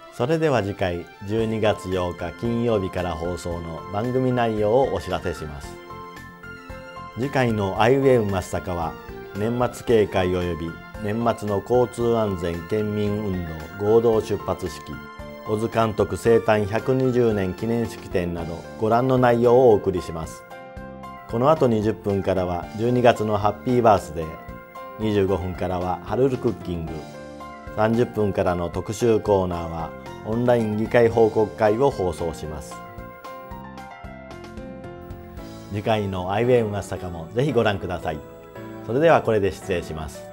それでは次回12月8日金曜日から放送の番組内容をお知らせします。次回のアイウェイ松阪は年末警戒及び年末の交通安全県民運動合同出発式、小津監督生誕120年記念式典などご覧の内容をお送りします。この後20分からは12月のハッピーバースデー、25分からは春ルクッキング、30分からの特集コーナーはオンライン議会報告会を放送します。次回のアイウェイ松阪もぜひご覧ください。それではこれで失礼します。